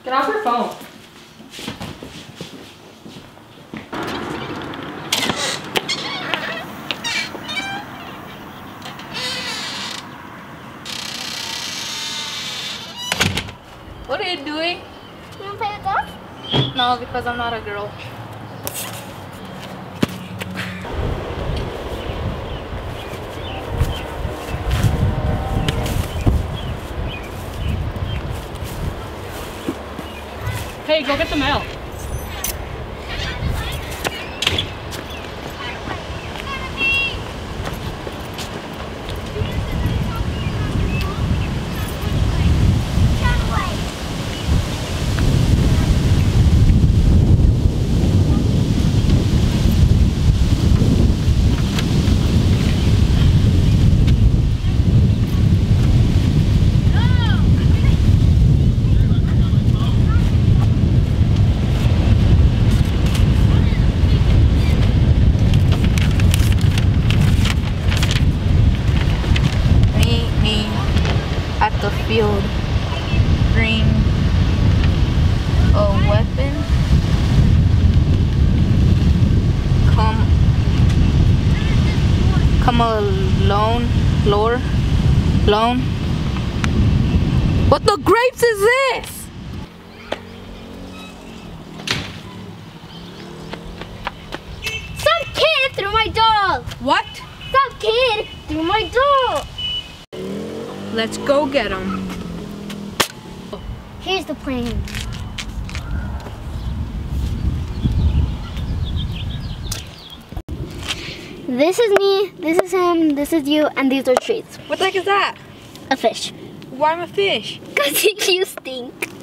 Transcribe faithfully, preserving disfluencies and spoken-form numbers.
Get off your phone. What are you doing? You wanna play with golf? No, because I'm not a girl. Hey, go get the mail. At the field, bring a weapon, come come alone, lore, lone. What the grapes is this? Some kid threw my doll! What? Some kid threw my doll! Let's go get him. Here's the plan. This is me, this is him, this is you, and these are treats. What the heck is that? A fish. Why am I a fish? Because you stink.